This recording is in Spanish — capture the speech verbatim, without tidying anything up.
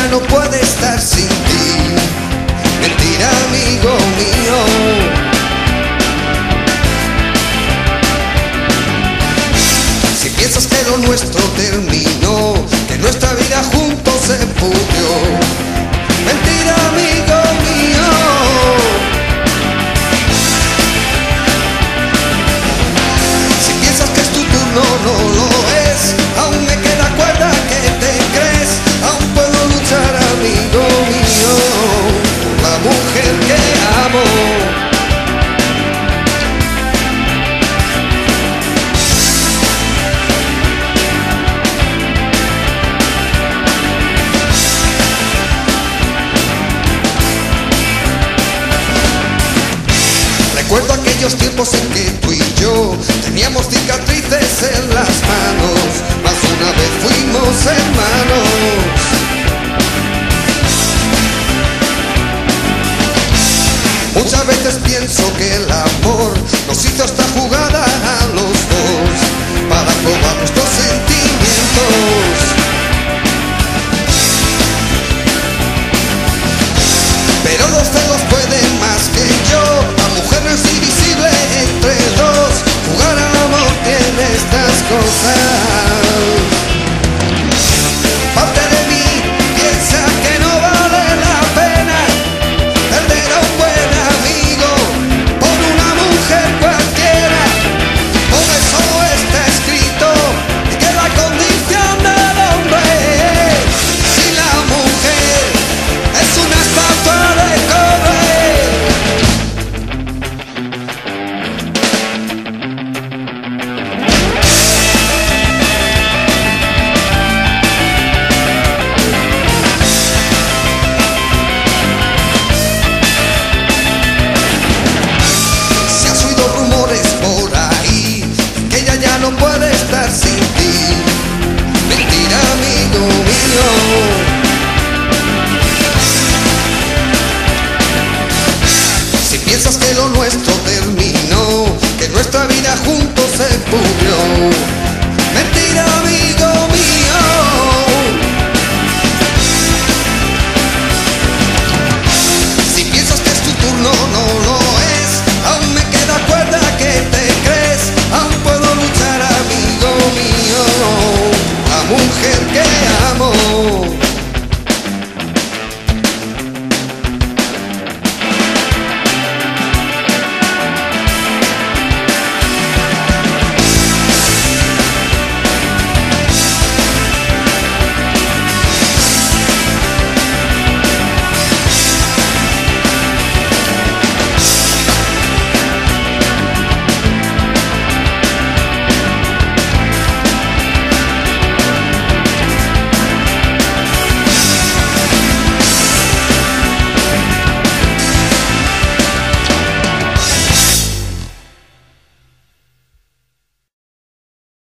no puede estar sin ti. Mentira, amigo mío. Si piensas que lo nuestro terminó, que nuestra vida juntos se pudrió, mentira, amigo mío. Si piensas que es tu turno, no lo es. Aún me queda cuerda que te crees. Aún puedo luchar, amigo mío, por la mujer que amo. Recuerdo aquellos tiempos en que tú y yo teníamos cicatrices en las manos, más una vez fuimos hermanos. Muchas veces pienso que el amor nos hizo esta jugada